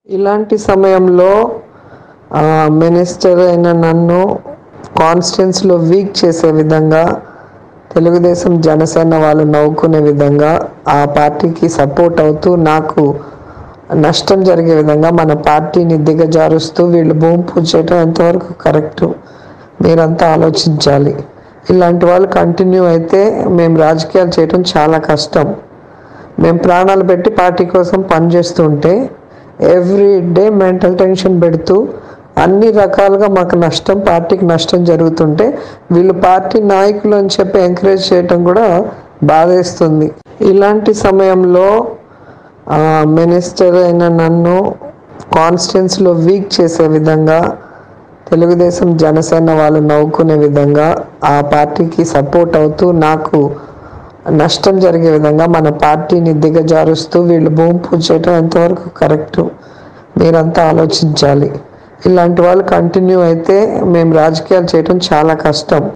ఇలాంటి సమయంలో మినిస్టర్ అయిన నన్ను కాన్స్టిట్యున్సీలో వీక్ చేసే విధంగా తెలుగుదేశం జనసేన వాళ్ళు నవ్వుకునే విధంగా ఆ పార్టీకి సపోర్ట్ అవుతూ నాకు నష్టం జరిగే విధంగా మన పార్టీని దిగజారుస్తూ వీళ్ళు భూమి పూజ చేయడం ఎంతవరకు కరెక్టు మీరంతా ఆలోచించాలి. ఇలాంటి వాళ్ళు కంటిన్యూ అయితే మేము రాజకీయాలు చేయడం చాలా కష్టం. మేము ప్రాణాలు పెట్టి పార్టీ కోసం పనిచేస్తుంటే ఎవ్రీ డే మెంటల్ టెన్షన్ పెడుతూ అన్ని రకాలుగా మాకు నష్టం, పార్టీకి నష్టం జరుగుతుంటే వీళ్ళు పార్టీ నాయకులు అని చెప్పి ఎంకరేజ్ చేయటం కూడా బాధేస్తుంది. ఇలాంటి సమయంలో మినిస్టర్ అయిన నన్ను కాన్స్టిట్యున్సీలో వీక్ చేసే విధంగా తెలుగుదేశం జనసేన వాళ్ళు నవ్వుకునే విధంగా ఆ పార్టీకి సపోర్ట్ అవుతూ నాకు నష్టం జరిగే విధంగా మన పార్టీని దిగజారుస్తూ వీళ్ళు భూమి పూజ చేయడం ఎంతవరకు కరెక్టు మీరంతా ఆలోచించాలి. ఇలాంటి వాళ్ళు కంటిన్యూ అయితే మేము రాజకీయాలు చేయడం చాలా కష్టం.